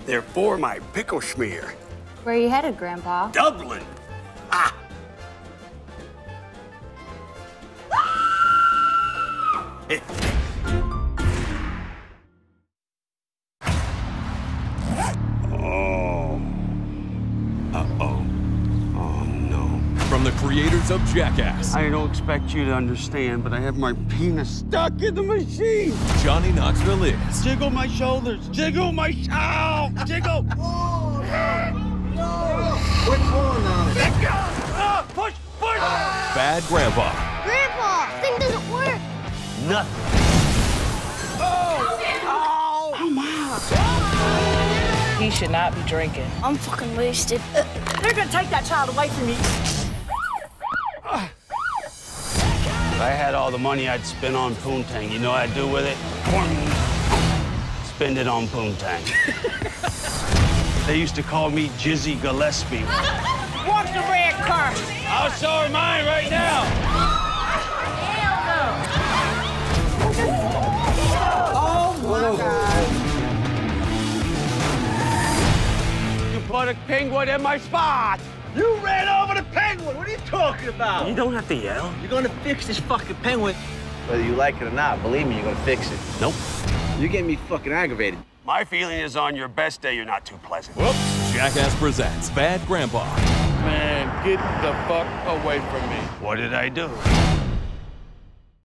They're for my pickle schmear. Where are you headed, Grandpa? Dublin. Ah. Oh. Uh-oh. Oh, no. From the creators of Jackass, I don't expect you to understand, but I have my penis stuck in the machine. Johnny Knoxville is Jiggle my shoulders. Jiggle my... Ow! Jiggle! Oh, no! Quit pulling on it. Let go! Push! Push! Bad Grandpa. Grandpa, this thing doesn't work. Nothing. Oh! Oh, my. He should not be drinking. I'm fucking wasted. They're gonna take that child away from me. If I had all the money I'd spend on poontang, you know what I'd do with it? Spend it on poontang. They used to call me Jizzy Gillespie. Walk the red car. I'll show her mine right now. Oh my God. You put a penguin in my spot. You ran over the penguin. What are you talking about? You don't have to yell. You're gonna fix this fucking penguin. Whether you like it or not, believe me, you're gonna fix it. Nope. You're getting me fucking aggravated. My feeling is on your best day, you're not too pleasant. Whoops. Jackass Presents Bad Grandpa. Man, get the fuck away from me. What did I do?